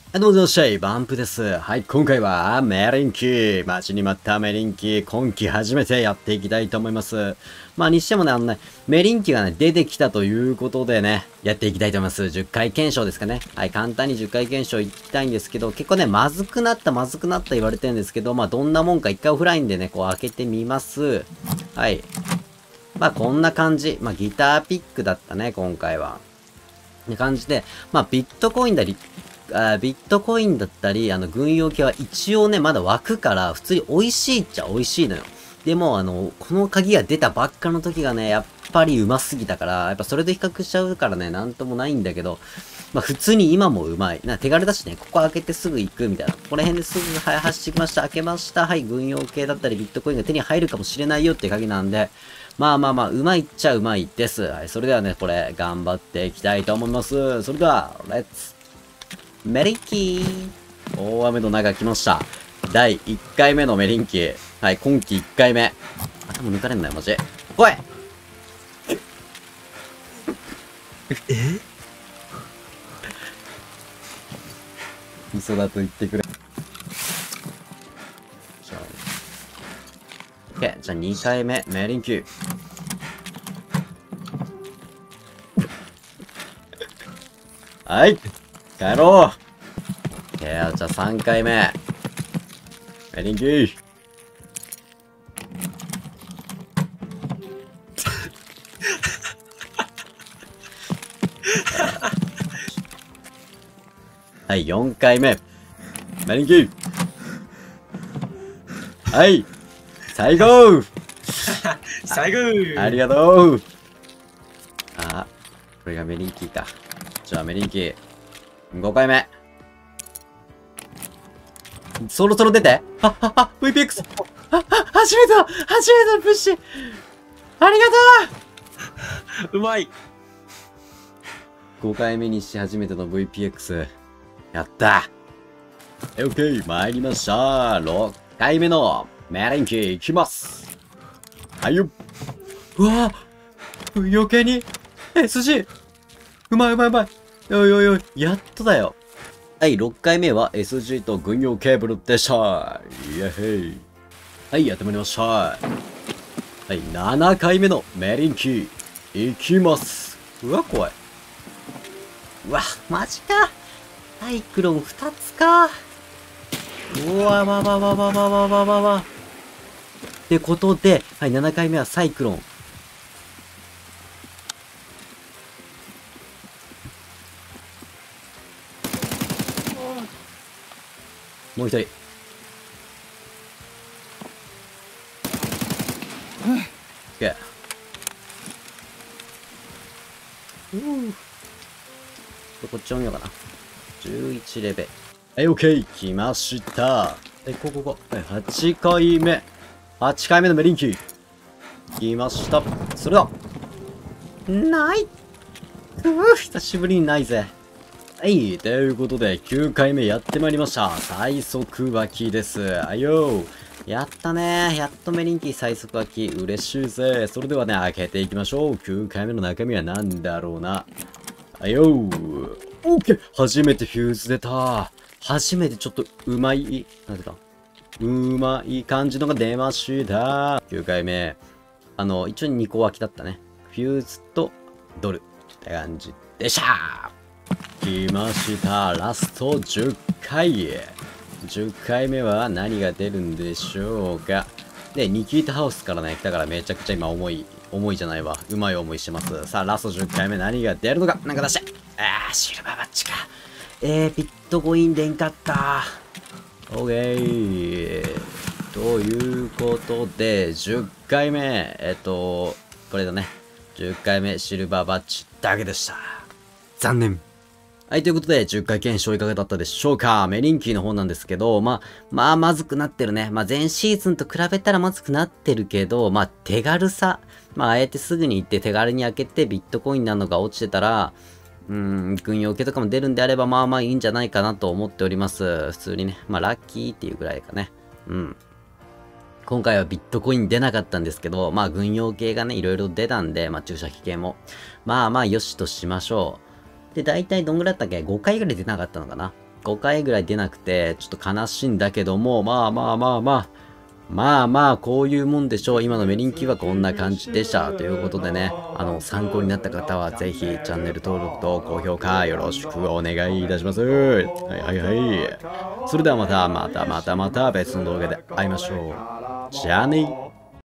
どうもいらっしゃい、バンプです。はい、今回はメリンキ。待ちに待ったメリンキ。今季初めてやっていきたいと思います。にしてもね、メリンキがね、出てきたということでね、やっていきたいと思います。10回検証ですかね。はい、簡単に10回検証いきたいんですけど、結構ね、まずくなった言われてるんですけど、どんなもんか一回オフラインでね、こう開けてみます。はい。こんな感じ。ギターピックだったね、今回は。な感じで、ビットコインだったり、軍用系は一応ね、まだ湧くから、普通に美味しいっちゃ美味しいのよ。でも、この鍵が出たばっかの時がね、やっぱりうますぎたから、やっぱそれで比較しちゃうからね、なんともないんだけど、普通に今もうまい。手軽だしね、ここ開けてすぐ行くみたいな。ここら辺ですぐ、はい、走ってきました。開けました。はい、軍用系だったり、ビットコインが手に入るかもしれないよって鍵なんで、うまいっちゃうまいです。はい、それではね、これ、頑張っていきたいと思います。それでは、レッツメリンキー。大雨の中来ました。第1回目のメリンキー。はい、今季1回目。頭抜かれんなよ、マジ。おい嘘だと言ってくれ。じゃあ2回目、メリンキー。はい、帰ろう。じゃあ3回目。メリンキー。はい、4回目。メリンキー。はい、最後最後ありがとう。これがメリンキーか。じゃあメリンキー。5回目。そろそろ出て。VPX。初めてのプッシュ。ありがとうまい。 5回目にして初めての VPX。やった。OK、参りました。6回目のメリンキーいきます。はいよ。うわぁ余計に SG。うまい。おい、やっとだよ。はい、6回目は SG と軍用ケーブルでした。イエヘイ。はい、やってまいりました。はい、7回目のメリンキー。いきます。うわ、怖い。うわ、マジか。サイクロン2つか。うわ。ってことで、はい、7回目はサイクロン。もう一人。OK。こっちを見ようかな。11レベル。はい、OK。来ました。ここ。8回目。8回目のメリンキー。来ました。それだ。ない。久しぶりにないぜ。はい。ということで、9回目やってまいりました。最速湧きです。はいよ。やったね。やっとメリンキー最速湧き。嬉しいぜ。それではね、開けていきましょう。9回目の中身は何だろうな。はいよ。OK。初めてフューズ出た。初めてちょっとうまい、なんでか。うまい感じのが出ました。9回目。一応2個湧きだったね。フューズとドル。って感じでした。来ました。ラスト10回。10回目は何が出るんでしょうか。で、ニキータハウスからね、来たからめちゃくちゃ今重いじゃないわ。うまい思いしてます。さあ、ラスト10回目何が出るのか。なんか出して。シルバーバッチか。ビットコイン出んかった。オーケー。ということで、10回目、これだね。10回目、シルバーバッジだけでした。残念。はい、ということで、10回検証いかがだったでしょうか。メリンキーの方なんですけど、まずくなってるね。前シーズンと比べたらまずくなってるけど、手軽さ。あえてすぐに行って手軽に開けてビットコインなのが落ちてたら、軍用系とかも出るんであれば、いいんじゃないかなと思っております。普通にね。ラッキーっていうぐらいかね。今回はビットコイン出なかったんですけど、軍用系がね、いろいろ出たんで、注射器系も。よしとしましょう。で、大体どんぐらいだったっけ ?5 回ぐらい出なかったのかな 5回ぐらい出なくて、ちょっと悲しいんだけども、まあ、こういうもんでしょう。今のメリンキはこんな感じでした。ということでね、参考になった方はぜひチャンネル登録と高評価よろしくお願いいたします。はい。それではまた別の動画で会いましょう。じゃあね。